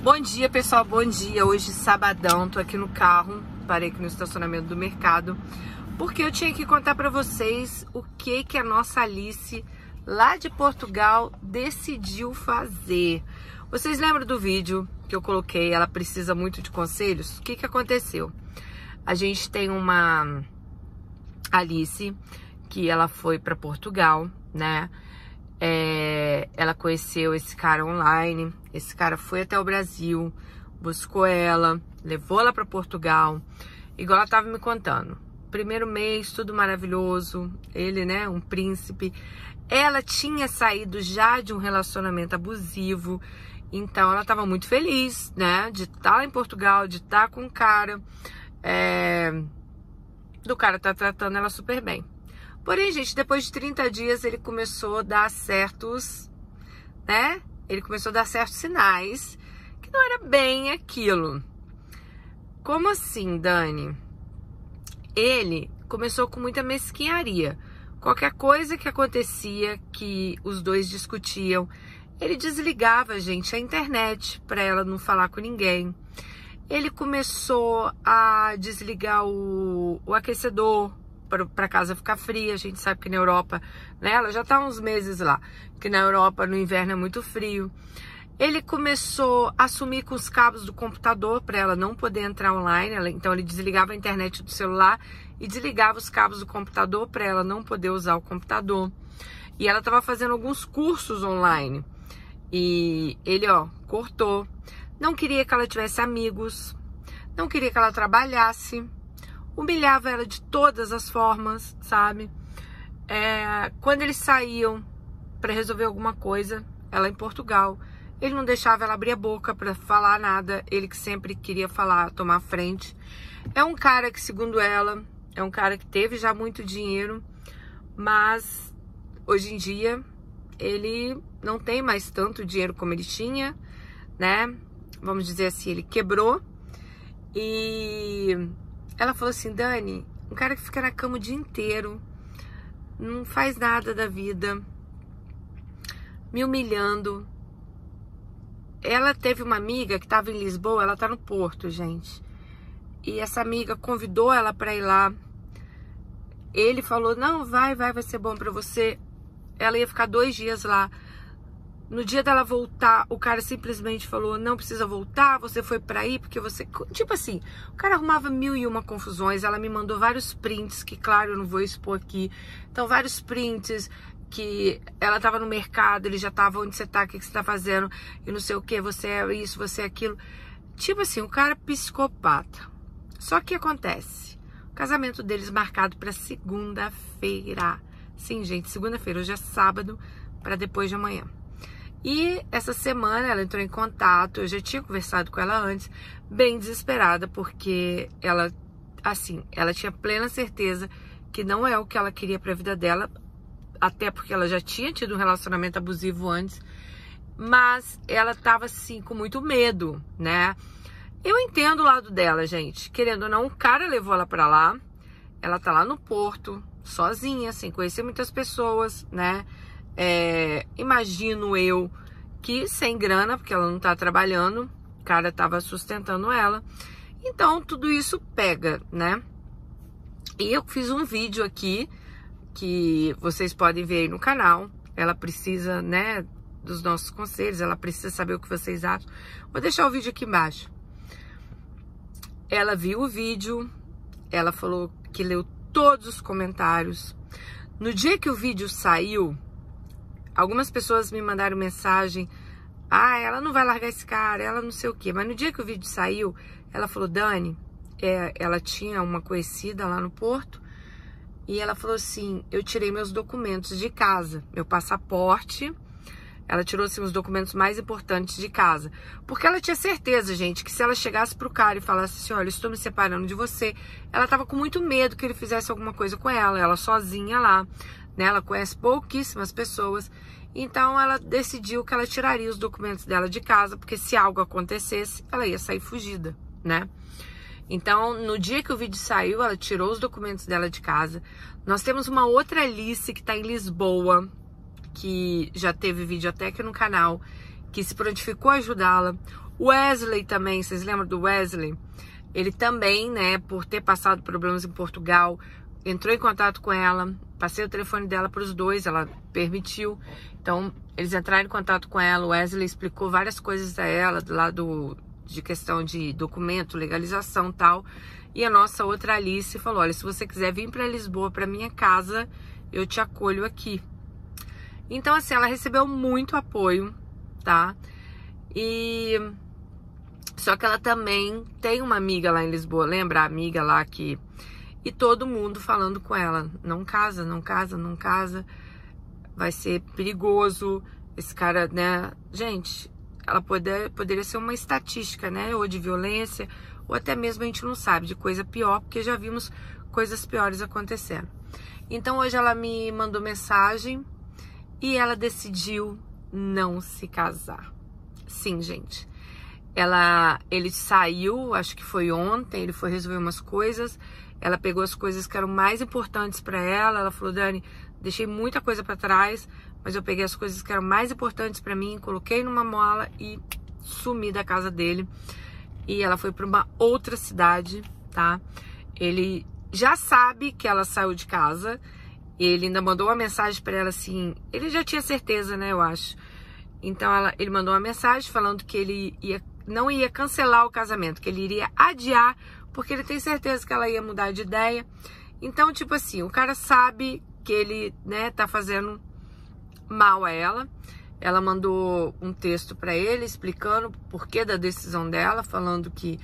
Bom dia, pessoal, bom dia. Hoje, sabadão, tô aqui no carro, parei aqui no estacionamento do mercado, porque eu tinha que contar pra vocês o que a nossa Alice, lá de Portugal, decidiu fazer. Vocês lembram do vídeo que eu coloquei, ela precisa muito de conselhos? O que aconteceu? A gente tem uma Alice, que ela foi pra Portugal, né? Ela conheceu esse cara online, esse cara foi até o Brasil, buscou ela, levou ela para Portugal, igual ela tava me contando. Primeiro mês, tudo maravilhoso, ele, né, um príncipe. Ela tinha saído já de um relacionamento abusivo, então ela tava muito feliz, né, de estar lá em Portugal, de estar com o cara, do cara tá tratando ela super bem. Porém, gente, depois de 30 dias ele começou a dar certos, né? Ele começou a dar certos sinais que não era bem aquilo. Como assim, Dani? Ele começou com muita mesquinharia. Qualquer coisa que acontecia, que os dois discutiam, ele desligava, gente, a internet para ela não falar com ninguém. Ele começou a desligar o aquecedor para casa ficar fria. A gente sabe que na Europa, né, ela já tá há uns meses lá, que na Europa no inverno é muito frio. Ele começou a sumir com os cabos do computador para ela não poder entrar online, então ele desligava a internet do celular e desligava os cabos do computador para ela não poder usar o computador. E ela estava fazendo alguns cursos online e ele, cortou. Não queria que ela tivesse amigos, não queria que ela trabalhasse, humilhava ela de todas as formas, sabe? Quando eles saíam para resolver alguma coisa, ela em Portugal, ele não deixava ela abrir a boca para falar nada, ele que sempre queria falar, tomar frente. É um cara que, segundo ela, é um cara que teve já muito dinheiro, mas hoje em dia ele não tem mais tanto dinheiro como ele tinha, né? Vamos dizer assim, ele quebrou. E ela falou assim: Dani, um cara que fica na cama o dia inteiro, não faz nada da vida, me humilhando. Ela teve uma amiga que estava em Lisboa, ela tá no Porto, gente. E essa amiga convidou ela para ir lá. Ele falou: não, vai ser bom para você. Ela ia ficar 2 dias lá. No dia dela voltar, o cara simplesmente falou: não precisa voltar, você foi pra ir porque você... Tipo assim, o cara arrumava 1001 confusões. Ela me mandou vários prints, que claro, eu não vou expor aqui. Então, vários prints que ela tava no mercado, ele já tava: onde você tá, o que você tá fazendo, e não sei o que, você é isso, você é aquilo. Tipo assim, o cara psicopata. Só que acontece, o casamento deles marcado pra segunda-feira. Sim, gente, segunda-feira, hoje é sábado, pra depois de amanhã. E essa semana ela entrou em contato, eu já tinha conversado com ela antes, bem desesperada, porque ela, assim, ela tinha plena certeza que não é o que ela queria pra vida dela, até porque ela já tinha tido um relacionamento abusivo antes, mas ela tava, assim, com muito medo, né? Eu entendo o lado dela, gente, querendo ou não, o cara levou ela pra lá, ela tá lá no Porto, sozinha, sem conhecer muitas pessoas, né? Imagino eu que sem grana, porque ela não tá trabalhando, o cara tava sustentando ela, então tudo isso pega, né? E eu fiz um vídeo aqui que vocês podem ver aí no canal. Ela precisa, né, dos nossos conselhos, ela precisa saber o que vocês acham. Vou deixar o vídeo aqui embaixo. Ela viu o vídeo, ela falou que leu todos os comentários. No dia que o vídeo saiu, algumas pessoas me mandaram mensagem: ah, ela não vai largar esse cara, ela não sei o quê. Mas no dia que o vídeo saiu, ela falou: Dani, ela tinha uma conhecida lá no Porto, e ela falou assim: eu tirei meus documentos de casa, meu passaporte. Ela tirou, assim, os documentos mais importantes de casa. Porque ela tinha certeza, gente, que se ela chegasse pro cara e falasse assim: olha, estou me separando de você, ela tava com muito medo que ele fizesse alguma coisa com ela sozinha lá, né? Ela conhece pouquíssimas pessoas. Então ela decidiu que ela tiraria os documentos dela de casa, porque se algo acontecesse, ela ia sair fugida, né? Então, no dia que o vídeo saiu, ela tirou os documentos dela de casa. Nós temos uma outra Alice que tá em Lisboa, que já teve vídeo até aqui no canal, que se prontificou a ajudá-la. Wesley também, vocês lembram do Wesley? Ele também, né, por ter passado problemas em Portugal, entrou em contato com ela, passei o telefone dela para os dois, ela permitiu. Então, eles entraram em contato com ela, o Wesley explicou várias coisas a ela, lá de questão de documento, legalização e tal. E a nossa outra Alice falou, olha, se você quiser vir para Lisboa, para minha casa, eu te acolho aqui. Então, assim, ela recebeu muito apoio, tá? Só que ela também tem uma amiga lá em Lisboa, lembra a amiga lá que... E todo mundo falando com ela, não casa, não casa, não casa, vai ser perigoso, esse cara, né? Gente, ela poderia ser uma estatística, né? Ou de violência, ou até mesmo a gente não sabe, de coisa pior, porque já vimos coisas piores acontecendo. Então hoje ela me mandou mensagem e ela decidiu não se casar. Sim, gente. Ele saiu, acho que foi ontem, ele foi resolver umas coisas, ela pegou as coisas que eram mais importantes para ela, ela falou, Dani, deixei muita coisa para trás, mas eu peguei as coisas que eram mais importantes para mim, coloquei numa mala e sumi da casa dele. E ela foi para uma outra cidade, tá? Ele já sabe que ela saiu de casa, ele ainda mandou uma mensagem para ela assim, ele já tinha certeza, né, eu acho. Então ele mandou uma mensagem falando que ele não ia cancelar o casamento, que ele iria adiar, porque ele tem certeza que ela ia mudar de ideia. Então, tipo assim, o cara sabe que ele, né, tá fazendo mal a ela. Ela mandou um texto para ele explicando o porquê da decisão dela, falando que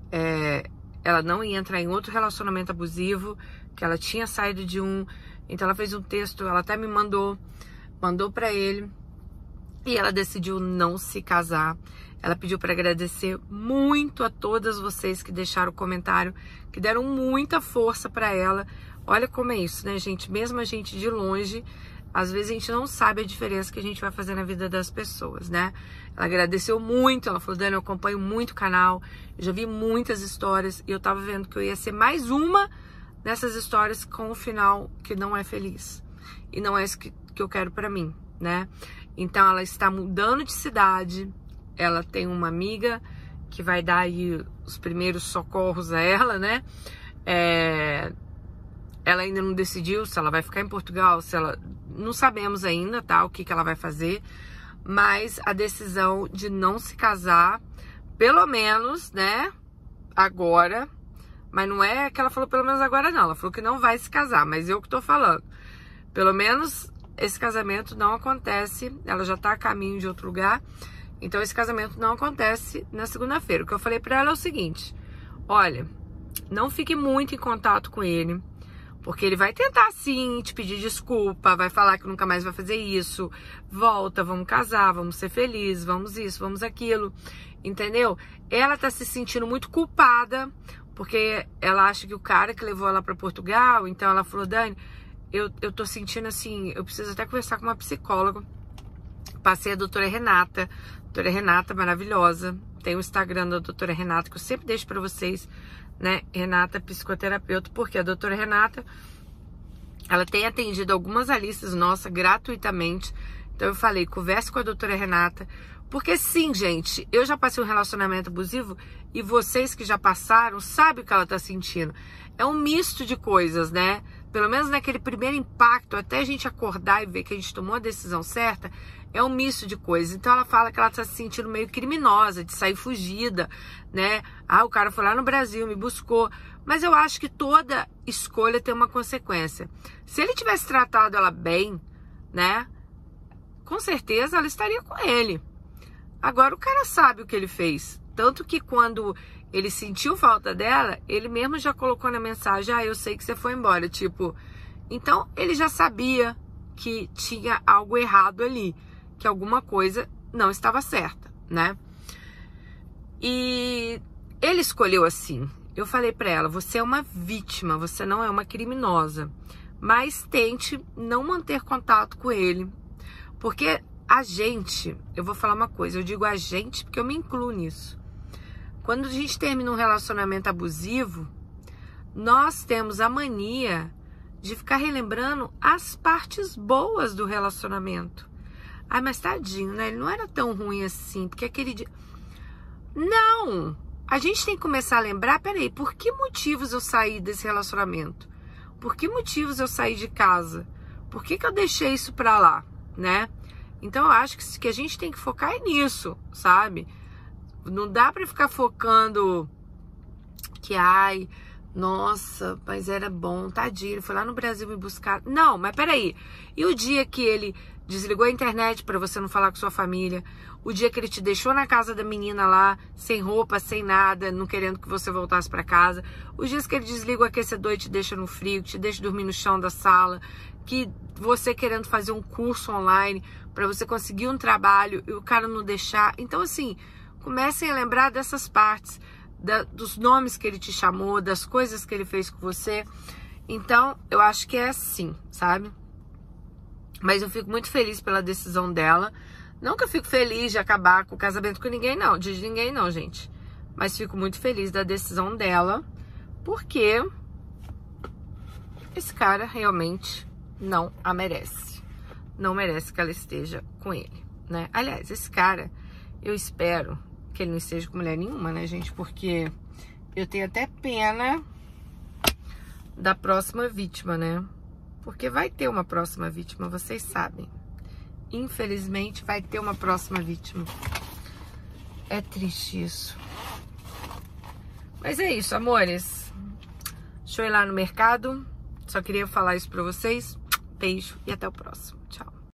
ela não ia entrar em outro relacionamento abusivo, que ela tinha saído de um. Então ela fez um texto, ela até me mandou para ele. E ela decidiu não se casar. Ela pediu para agradecer muito a todas vocês que deixaram o comentário, que deram muita força para ela. Olha como é isso, né, gente? Mesmo a gente de longe, às vezes a gente não sabe a diferença que a gente vai fazer na vida das pessoas, né? Ela agradeceu muito, ela falou, Dani, eu acompanho muito o canal, eu já vi muitas histórias e eu tava vendo que eu ia ser mais uma dessas histórias com um final que não é feliz. E não é isso que eu quero pra mim, né? Então ela está mudando de cidade, ela tem uma amiga que vai dar aí os primeiros socorros a ela, né? Ela ainda não decidiu se ela vai ficar em Portugal, se ela... Não sabemos ainda, tá? O que ela vai fazer. Mas a decisão de não se casar, pelo menos, né? Agora. Mas não é que ela falou pelo menos agora, não. Ela falou que não vai se casar, mas eu que tô falando. Pelo menos esse casamento não acontece. Ela já tá a caminho de outro lugar. Então esse casamento não acontece na segunda-feira. O que eu falei pra ela é o seguinte. Olha, não fique muito em contato com ele. Porque ele vai tentar, sim, te pedir desculpa, vai falar que nunca mais vai fazer isso. Volta, vamos casar, vamos ser felizes, vamos isso, vamos aquilo. Entendeu? Ela tá se sentindo muito culpada, porque ela acha que o cara que levou ela pra Portugal, então ela falou, Dani, eu tô sentindo assim, eu preciso até conversar com uma psicóloga. Passei a doutora Renata maravilhosa. Tem o Instagram da doutora Renata, que eu sempre deixo pra vocês, né? Renata psicoterapeuta, porque a doutora Renata, ela tem atendido algumas Alices nossas gratuitamente. Então eu falei, converse com a doutora Renata, porque sim, gente, eu já passei um relacionamento abusivo e vocês que já passaram sabem o que ela tá sentindo. É um misto de coisas, né? Pelo menos naquele primeiro impacto, até a gente acordar e ver que a gente tomou a decisão certa, é um misto de coisas. Então ela fala que ela tá se sentindo meio criminosa, de sair fugida, né? Ah, o cara foi lá no Brasil, me buscou. Mas eu acho que toda escolha tem uma consequência. Se ele tivesse tratado ela bem, né? Com certeza ela estaria com ele. Agora o cara sabe o que ele fez. Tanto que quando ele sentiu falta dela, ele mesmo já colocou na mensagem, eu sei que você foi embora, tipo... Então, ele já sabia que tinha algo errado ali, que alguma coisa não estava certa, né? E ele escolheu assim. Eu falei pra ela, você é uma vítima, você não é uma criminosa, mas tente não manter contato com ele, porque a gente, eu vou falar uma coisa, eu digo a gente porque eu me incluo nisso. Quando a gente termina um relacionamento abusivo, nós temos a mania de ficar relembrando as partes boas do relacionamento. Ai, mas tadinho, né? Ele não era tão ruim assim, porque aquele dia... Não! A gente tem que começar a lembrar, peraí, por que motivos eu saí desse relacionamento? Por que motivos eu saí de casa? Por que eu deixei isso pra lá, né? Então eu acho que a gente tem que focar nisso, sabe? Não dá pra ficar focando que, ai, nossa, mas era bom, tadinho, ele foi lá no Brasil me buscar. Não, mas peraí, e o dia que ele desligou a internet pra você não falar com sua família? O dia que ele te deixou na casa da menina lá, sem roupa, sem nada, não querendo que você voltasse pra casa? Os dias que ele desliga o aquecedor e te deixa no frio, que te deixa dormir no chão da sala, que você querendo fazer um curso online pra você conseguir um trabalho e o cara não deixar? Então, assim, comecem a lembrar dessas partes, dos nomes que ele te chamou, das coisas que ele fez com você. Então, eu acho que é assim, sabe? Mas eu fico muito feliz pela decisão dela. Não que eu fico feliz de acabar com o casamento com ninguém, não. De ninguém, não, gente. Mas fico muito feliz da decisão dela. Porque esse cara realmente não a merece. Não merece que ela esteja com ele, né? Aliás, esse cara, eu espero que ele não esteja com mulher nenhuma, né, gente? Porque eu tenho até pena da próxima vítima, né? Porque vai ter uma próxima vítima, vocês sabem. Infelizmente, vai ter uma próxima vítima. É triste isso. Mas é isso, amores. Deixa eu ir lá no mercado. Só queria falar isso pra vocês. Beijo e até o próximo.